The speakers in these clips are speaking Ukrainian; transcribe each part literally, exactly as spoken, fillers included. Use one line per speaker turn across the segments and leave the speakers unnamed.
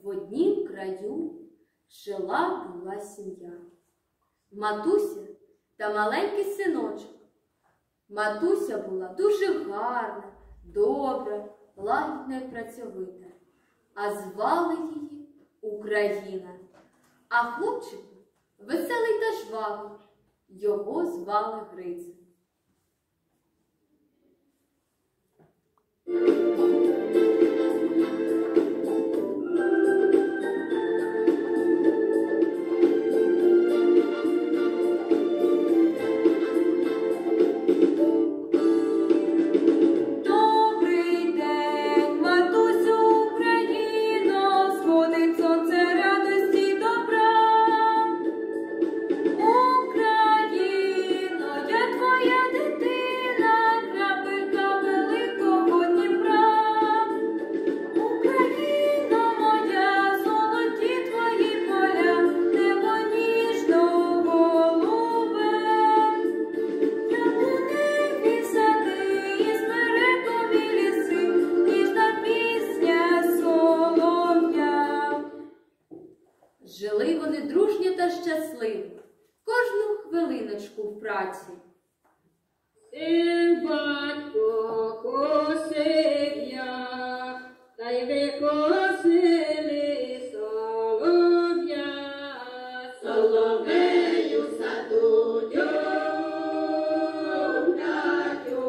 В однім краю жила-була сім'я. Матуся та маленький синочок. Матуся була дуже гарна, добра, лагідна і працьовита, а звали її Україна. А хлопчику веселий та жвавий, його звали Грицем. Жили вони дружньо та щасливо, кожну хвилиночку в праці.
Син батько косив я, та й викосили солов'я. Соловею саду дюмдатю,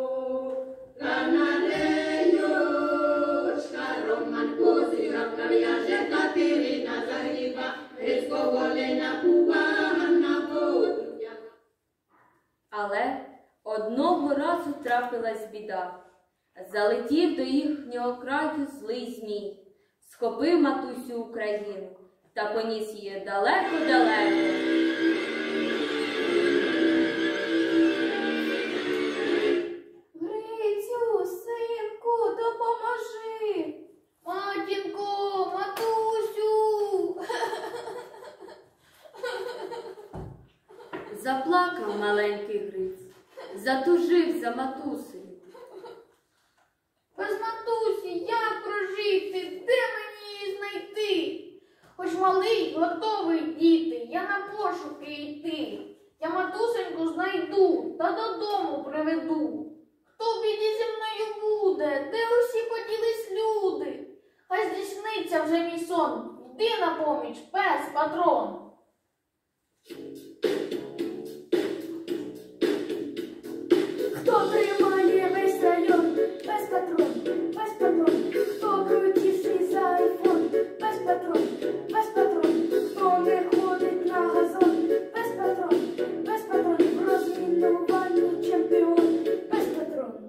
канареючка, Романко зіграв, кав'яже Катерина загріба, Грицького Лена Пугана воду.
Але одного разу трапилась біда. Залетів до їхнього краю злий змій, схопив матусю Україну та поніс її далеко-далеко.
Грицю, синку, допоможи! Матінко, матусю!
Заплакав маленький Гриць, затужив за матусею.
Без матусі як прожити? Де мені її знайти? Хоч малий, готовий діти, я на пошуки йти. Я матусеньку знайду та додому приведу. Хто в біді зі мною буде? Де усі поділись люди? Хай здійсниться вже мій сон. Йди на поміч, пес, патрон. Хто тримає весь район? Без патрон, без патрон. Хто крутіший за айфон? Без патрон, без патрон. Хто не ходить на газон? Без патрон, без патрон. В розмінуванні чемпіон. Без патрон.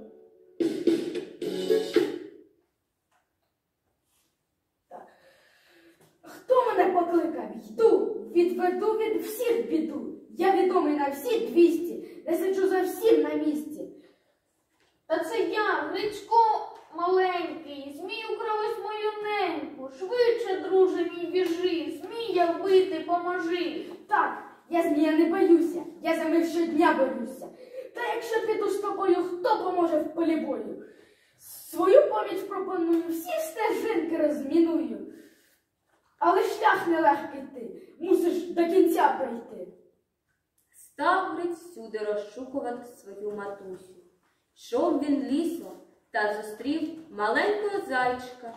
Так. Хто мене покликав? Йду, відведу від всіх біду. Я відомий на всі двісті, не сиджу за всім на місці. Та це я, Грицько маленький, змій украв ось мою неньку. Швидше, друже мій, біжи, змія вбити поможи. Так, я змія не боюся, я за них щодня борюся. Та якщо піду з тобою, хто поможе в полі бою? Свою поміч пропоную, всі стежинки розміную. Але шлях нелегкий ти, мусиш до кінця прийти.
Став Гриць всюди розшукувати свою матусю. Йшов він лісом та зустрів маленького зайчика.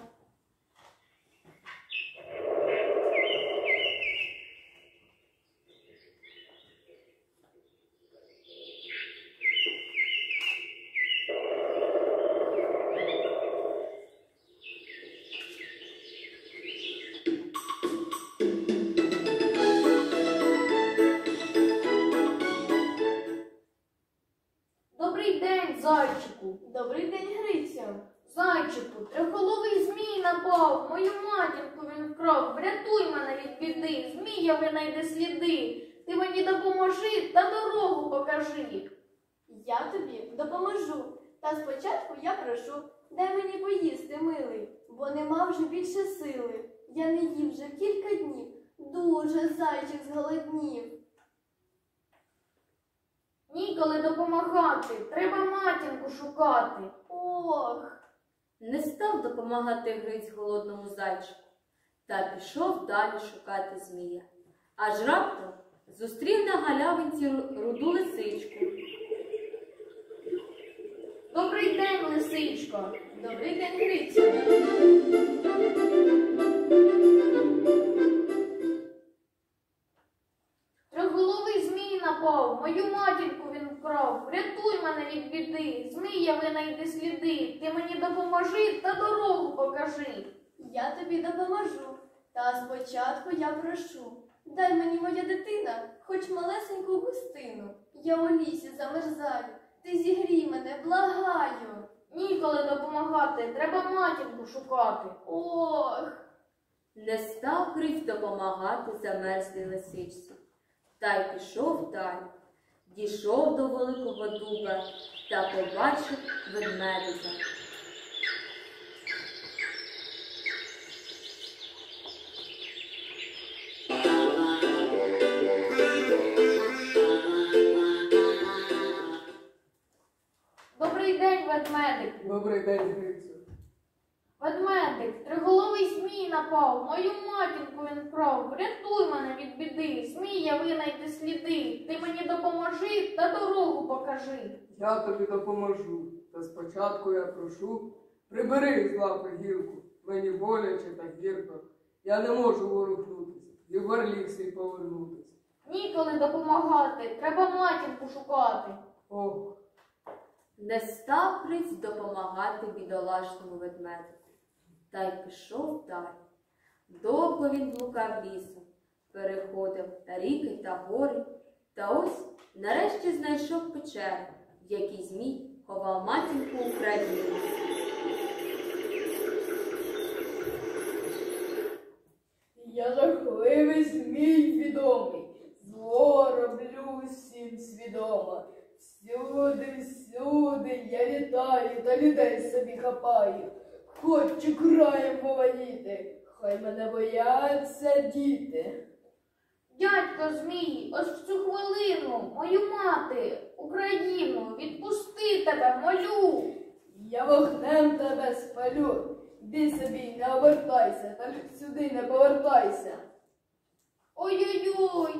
Добрий день, зайчику. Добрий день, Грицю. Зайчику, трьохголовий змій напав, мою матінку він вкрав. Врятуй мене від біди, змія винайде сліди. Ти мені допоможи та дорогу покажи.
Я тобі допоможу. Та спочатку я прошу, дай мені поїсти, милий, бо нема вже більше сили. Я не їв вже кілька днів, дуже зайчик зголоднів.
Ніколи допомагати, треба матінку шукати.
Ох!
Не став допомагати Гриць голодному зайчику. та пішов далі шукати змія. Аж раптом зустрів на галявинці ру- руду лисичку.
Добрий день, лисичко.
Добрий день, Грицю.
Трьохголовий змій напав, мою матінку він вкрав. Врятуй мене від біди, змія винайди сліди. Ти мені допоможи та дорогу покажи.
Я тобі допоможу. Та спочатку я прошу. Дай мені, моя дитина, хоч малесеньку густину. Я у лісі замерзаю. Ти зігрій мене, благаю.
Ніколи допомагати, треба матінку шукати.
Ох.
Не став Гриць допомагати замерзлій лисичці, та й пішов далі. Дійшов до великого дуба та побачив ведмедика.
Добрий день, ведмедику.
Добрий день, Грицю.
Ведмедик, триголовий змій напав, мою матінку він вкрав. Врятуй мене від біди, змія винайди сліди. Ти мені допоможи та дорогу покажи.
Я тобі допоможу. Та спочатку я прошу, прибери з лапи гілку. Мені боляче та гірко. Я не можу ворухнутися і в орлік свій повернутися.
Ніколи допомагати, треба матінку шукати.
Ох,
Не став Гриць допомагати бідолашному ведмедику, та й пішов далі. Довго він блукав лісом, переходив ріки та гори, та ось нарешті знайшов печеру, в якій змій ховав матінку Україну.
Я жахливий змій відомий, зло роблю всім свідомо. Всюди, всюди я літаю та людей собі хапаю. Хочу краєм поваліти, хай мене бояться діти. Дядько Змій, ось в цю хвилину мою мати, Україну, відпусти тебе, молю. Я вогнем тебе спалю. Іди собі, не обертайся, та сюди не повертайся. Ой-ой-ой.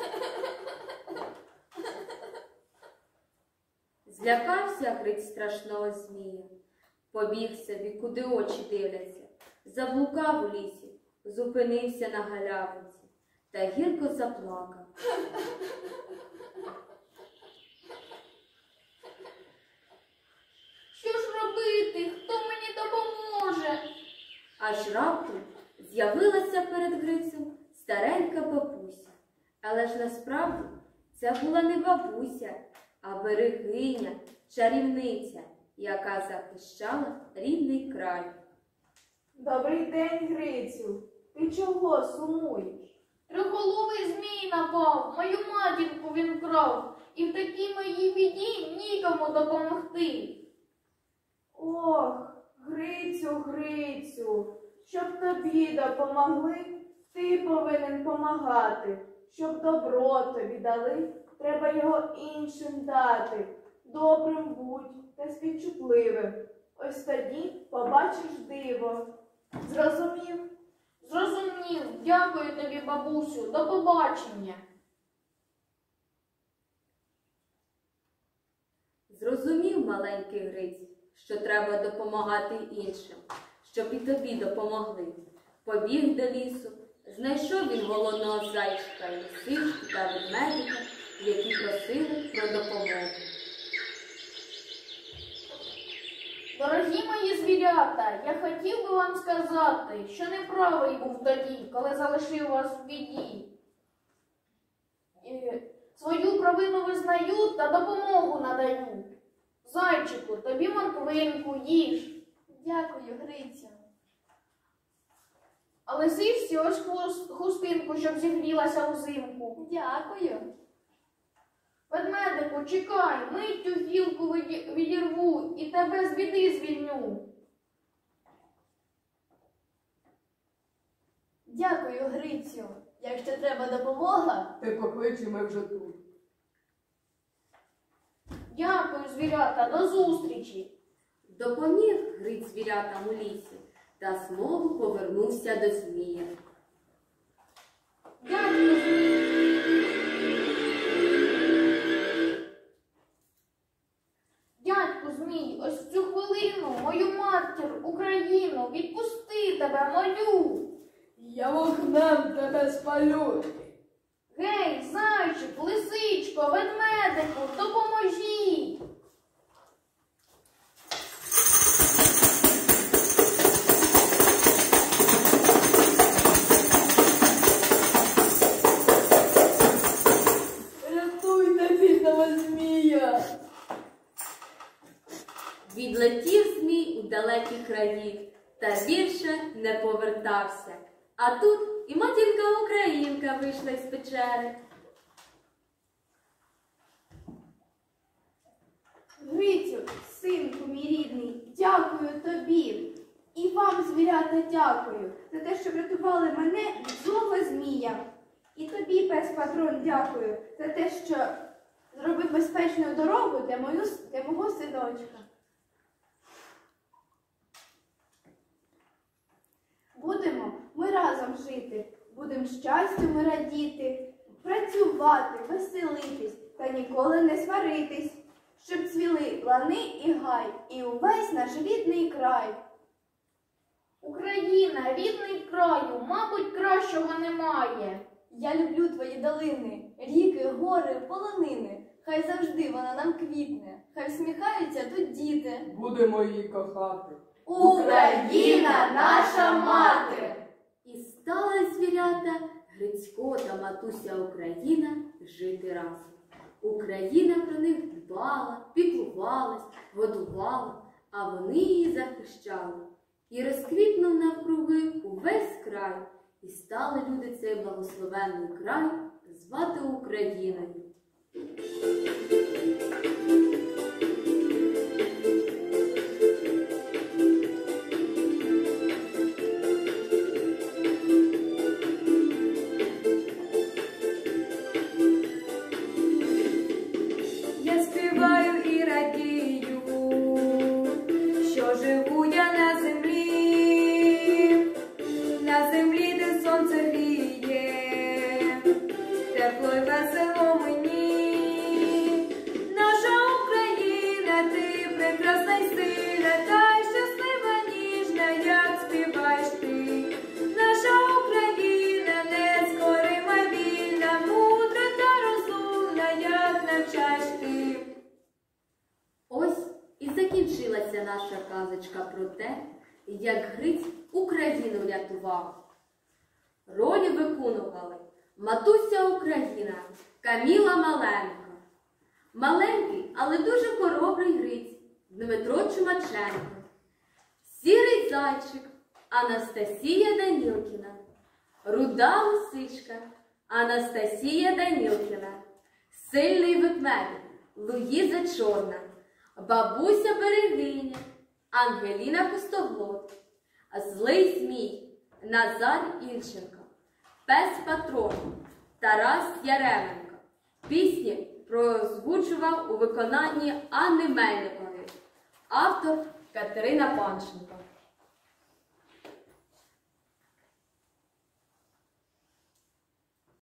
Злякався Гриць страшного змія, побіг собі, куди очі дивляться, заблукав у лісі, зупинився на галявинці та гірко заплакав.
Що ж робити? Хто мені допоможе?
Аж раптом з'явилася перед Грицем старенька бабуся. Але ж насправді це була не бабуся, а берегиня, чарівниця, яка захищала рідний край.
Добрий день, Грицю. Ти чого сумуєш? Трьохголовий змій напав, мою матінку він вкрав, і в такій моїй біді нікому допомогти. Ох, Грицю, Грицю, щоб тобі допомогли, ти повинен помагати. Щоб добро тобі дали, треба його іншим дати. Добрим будь та співчутливим. Ось тоді побачиш диво. Зрозумів? Зрозумів. Дякую тобі, бабусю. До побачення.
Зрозумів маленький Гриць, що треба допомагати іншим, щоб і тобі допомогли. Побіг до лісу, знайшов він голодного зайчика, лисичку та ведмедика, які просили про допомогу.
Дорогі мої звірята, я хотів би вам сказати, що неправий був тоді, коли залишив вас в біді. І свою провину визнаю та допомогу надаю. Зайчику, тобі морквинку їж.
Дякую, Грицю.
А лисичці ось хвост- хустинку, щоб зігрілася взимку.
Дякую.
Ведмедику, чекай, миттю гілку віді- відірву і тебе з біди звільню.
Дякую, Грицю. Якщо треба допомога,
ти поклич, і ми вже тут.
Дякую, звірята, до зустрічі.
Допоміг Гриць звірятам у лісі та знову повернувся до змія.
Дядько Змій. Дядько Змій, ось цю хвилину, мою матір, Україну, відпусти тебе, молю.
Я вогнем тебе спалю.
Гей, зайчик, лисичко, ведмедику, допоможіть.
Рятуйте бідного змія.
Відлетів змій у далекі краї, та більше не повертався. А тут і матінка Українка вийшла із печери.
Грицю, синку мій рідний, дякую тобі. І вам, звірята, дякую за те, що врятували мене від злого змія. І тобі, пес патрон, дякую за те, що зробив безпечну дорогу для, мою, для мого синочка. Будемо ми разом жити, будемо щастю ми радіти, працювати, веселитись та ніколи не сваритись, щоб цвіли лани і гай, і увесь наш рідний край.
Україна, рідний краю, мабуть, кращого немає.
Я люблю твої долини, ріки, гори, полонини. Хай завжди вона нам квітне, хай всміхаються тут діти.
Будемо її кохати.
Україна наша мати!
І стали звірята Грицько та матуся Україна жити разом. Україна про них дбала, піклувалась, годувала, а вони її захищали. І розквітнув навкруги увесь край, і стали люди цей благословенний край звати Україною.
Я співаю і радію, що живу я на землі, на землі, де сонце гріє, тепло й весело мені. Наша Україна, ти прекрасна й сильна, та й щаслива, ніжна, як співаєш ти. Наша Україна нескорима, вільна, мудра та розумна, як навчаєш ти.
Ось і закінчилася наша казочка про те, як Гриць Україну рятував. Ролі виконували матуся Україна, Каміла Маленко, маленький, але дуже хоробрий Гриць Дмитро Чумаченко, сірий зайчик Анастасія Данілкіна, руда лисичка Анастасія Данілкіна, сильний ведмедик Луїза Чорна, бабуся Берегиня Ангеліна Пустоглот, злий змій Назар Ільченко, пес патрон Тарас Яременко. Пісні прозвучував у виконанні Анни Мельникової, автор Катерина Панченко.